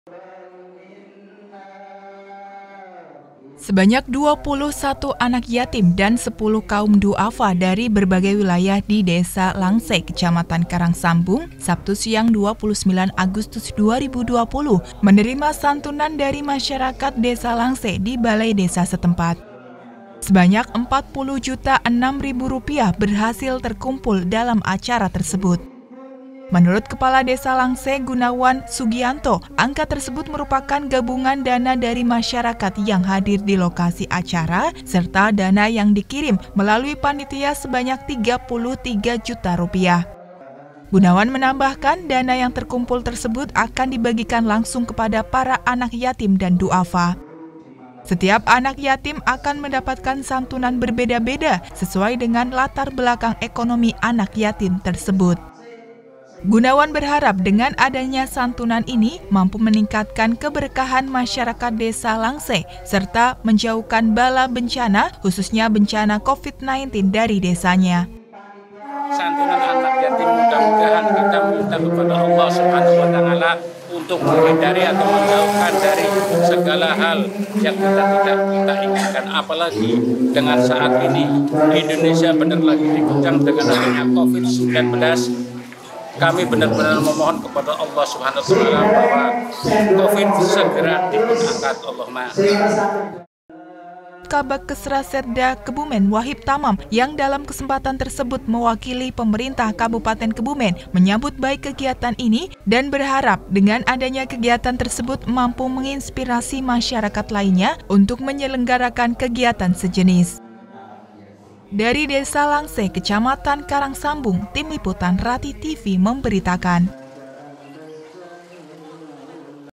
Sebanyak 21 anak yatim dan 10 kaum duafa dari berbagai wilayah di Desa Langse, Kecamatan Karangsambung, Sabtu siang 29 Agustus 2020 menerima santunan dari masyarakat Desa Langse di Balai Desa setempat. Sebanyak Rp40.006.000 berhasil terkumpul dalam acara tersebut. Menurut Kepala Desa Langse Gunawan Sugianto, angka tersebut merupakan gabungan dana dari masyarakat yang hadir di lokasi acara serta dana yang dikirim melalui panitia sebanyak Rp33 juta. Gunawan menambahkan dana yang terkumpul tersebut akan dibagikan langsung kepada para anak yatim dan duafa. Setiap anak yatim akan mendapatkan santunan berbeda-beda sesuai dengan latar belakang ekonomi anak yatim tersebut. Gunawan berharap dengan adanya santunan ini mampu meningkatkan keberkahan masyarakat Desa Langse serta menjauhkan bala bencana khususnya bencana COVID-19 dari desanya. Santunan anak yatim mudah-mudahan kita minta kepada Allah Subhanahu wa Ta'ala untuk menghindari atau menjauhkan dari segala hal yang kita inginkan, apalagi dengan saat ini Indonesia benar lagi diguncang dengan adanya COVID-19. Kami benar-benar memohon kepada Allah Subhanahu wa Ta'ala bahwa COVID segera diangkat, Allahumma. Kabak Kesrasetda Kebumen Wahib Tamam yang dalam kesempatan tersebut mewakili pemerintah Kabupaten Kebumen menyambut baik kegiatan ini dan berharap dengan adanya kegiatan tersebut mampu menginspirasi masyarakat lainnya untuk menyelenggarakan kegiatan sejenis. Dari Desa Langse, Kecamatan Karangsambung, Tim Liputan Rati TV memberitakan.